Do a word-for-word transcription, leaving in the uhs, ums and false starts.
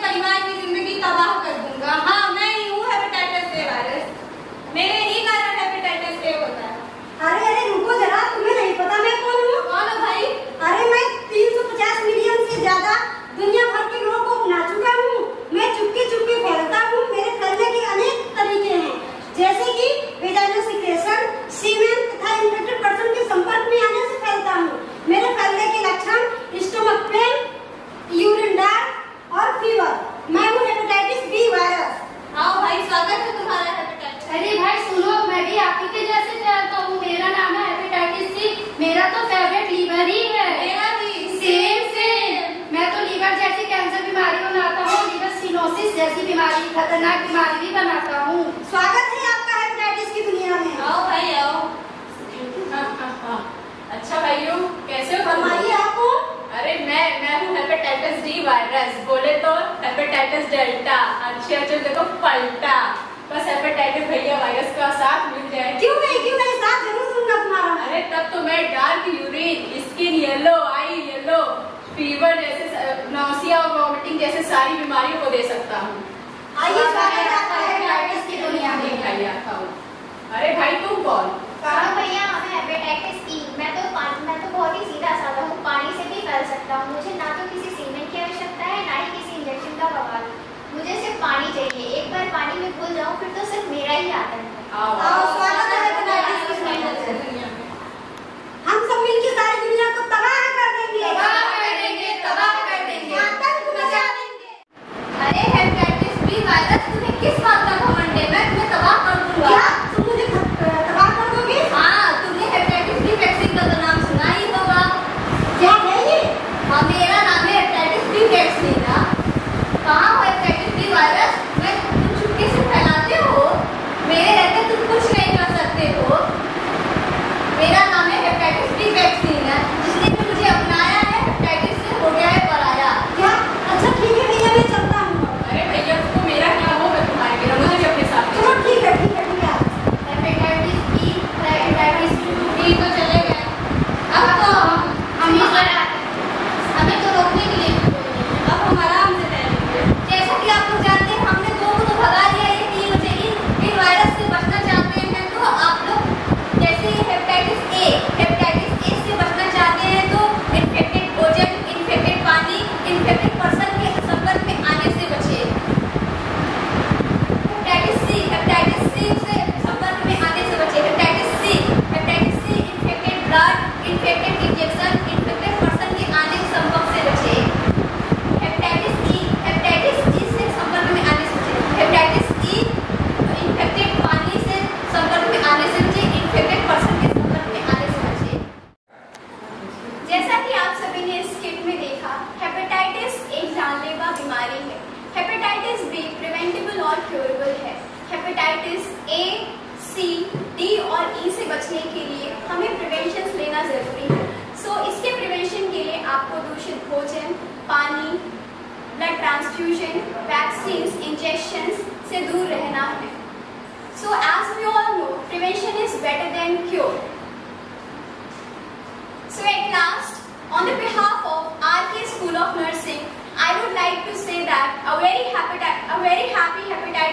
परिवार की जिंदगी तबाह कर दूंगा। हाँ, मैं ही हूँ हेपेटाइटिस ए वायरस। मेरे ही कारण हेपेटाइटिस ए होता है। अरे अरे रुको जरा, तुम्हें नहीं पता मैं कौन हूँ? कौन हो भाई? अरे मैं तीन सौ पचास मिलियन से ज्यादा दुनिया भर के लोगों को अपना चुका हूँ। मैं चुपके चुपके फैलता हूँ। मेरे फैलने के अनेक तरीके हैं, जैसे कि वेजाइनल सिक्रेशन, सीमेन तथा इन्फेक्टेड पर्सन के संपर्क में आने से फैलता हूँ। मेरे फैलने के लक्षण स्टमक पेन, यूरिन डस्ट और फीवर। मैं हूँ हेपेटाइटिस बी वायरस। आओ भाई, स्वागत है तुम्हारा हेपेटाइटिस। अरे भाई सुनो, मैं भी आप ही के जैसे फैलता हूँ। मेरा नाम है हेपेटाइटिस सी। मेरा तो फेवरेट लीवर ही है। मेरा भी सेम सेम। मैं तो लीवर जैसी कैंसर बीमारी बनाता हूँ, लीवर सिनोसिस जैसी बीमारी, खतरनाक बीमारी भी बनाता हूँ। स्वागत है आपका हेपेटाइटिस की दुनिया में। आओ भाई आओ। अच्छा भाइयों, कैसे हो? फरमाइए आप कौन? अरे मैं मैं हूँ हेपेटाइटिस डी वायरस, बोले तो हेपेटाइटिस डेल्टा। अच्छे अच्छे देखो पलटा। बस हेपेटाइटिस भैया वायरस का साथ मिल जाए। क्यों नहीं क्यों नहीं, साथ जरूर दूंगा तुम्हारा। अरे तब तो मैं dark urine, skin yellow, eye yellow, fever जैसे, नौसिया और वॉमिटिंग जैसे सारी बीमारियों को दे सकता हूँ। आइए, स्वागत है आपका हेपेटाइटिस की दुनिया में। भैया खाओ। अरे भाई तुम कौन? कहाँ भैया, हमें हेपेटाइटिस ई। मैं तो पानी मैं तो बहुत ही सीधा साधा हूँ, पानी से भी फैल सकता हूँ। मुझे ना तो किसी सीमेंट की आवश्यकता है, ना ही किसी इंजेक्शन का बवाल। मुझे सिर्फ पानी चाहिए। एक बार पानी में घुल जाऊँ फिर तो सिर्फ मेरा ही आता है। आओ आओ, स्वागत है हेपेटाइटिस की दुनिया में। हम सब मिलकर सारी दुनिया को तबाह कर देंगे। तबाह कर देंगे, तबाह कर देंगे, आतंक मचा देंगे। अरे हेपेटाइटिस बी वायरस, तुम्हें किस बात का घमंड है? मैं तुम्हें तबाह कर दूंगा। क्या तुम मुझे तबाह कर दोगे? हाँ, तुमने हेपेटाइटिस बी वैक्सीन का तो नाम सुना ही होगा। क्या है ये? हाँ, मेरा नाम है हेपेटाइटिस बी वैक्सीन। कहाँ हो हेपेटाइटिस बी वायरस? मैं तुम चुपके से फैलाते हो, मेरे रहते तुम कुछ नहीं कर सकते हो। मेरा नाम है हेपेटाइटिस बी वैक्सीन है। जिसने भी मुझे अपनाया है, हेपेटाइटिस से हो गया है पराया। क्या? अच्छा ठीक है भैया, मैं चलता हूँ। अरे भैया, तुमको मेरा क्या होगा? तुम्हारे मेरा मुझे भी अपने साथ ले चलो चलो। ठीक है ठीक है ठीक है। हेपेटाइटिस बी, हेपेटाइटिस बी तो चले गए। अब तो हम हमारा हमें तो रोकने के लिए भी कोई नहीं है। अब हम आराम से रहेंगे। जैसा कि आप लोग जानते हैं, हमने दो को तो भगा दिया है तीन बजे ही। इन वायरस से बचना चाहते हैं तो आप लोग, जैसे हेपेटाइटिस ए, हेपेटाइटिस ए से बचना चाहते हैं तो इन्फेक्टेड भोजन, इन्फेक्टेड पानी, इन्फेक्टेड पर्सन के संपर्क में आने से बचे। हेपेटाइटिस सी, हेपेटाइटिस सी से संपर्क में आने से बचे। Hepatitis C, hepatitis C infected blood, infected injection, infected person के आने के संपर्क से बचे। हेपेटाइटिस ई, हेपेटाइटिस ई से संपर्क में आने से बचे। हेपेटाइटिस ई इन्फेक्टेड पानी से संपर्क में आने से बचे, इन्फेक्टेड पर्सन के संपर्क में आने से बचे। जैसा कि आप सभी ने इस किट में देखा, हेपेटाइटिस एक जानलेवा बीमारी है। हेपेटाइटिस बी प्रिवेंटेबल और क्योरेबल है। हेपेटाइटिस ए, सी, डी और ई से बचने के लिए हमें प्रिवेंशंस लेना जरूरी है। सो so, इसके प्रिवेंशन के लिए आपको दूषित भोजन, पानी, ब्लड ट्रांसफ्यूजन, वैक्सीन, इंजेक्शंस से दूर रहना है। So as we all know, prevention is better than cure. So at last, on the behalf of R K School of Nursing, I would like to say that a very happy, a very happy hepatitis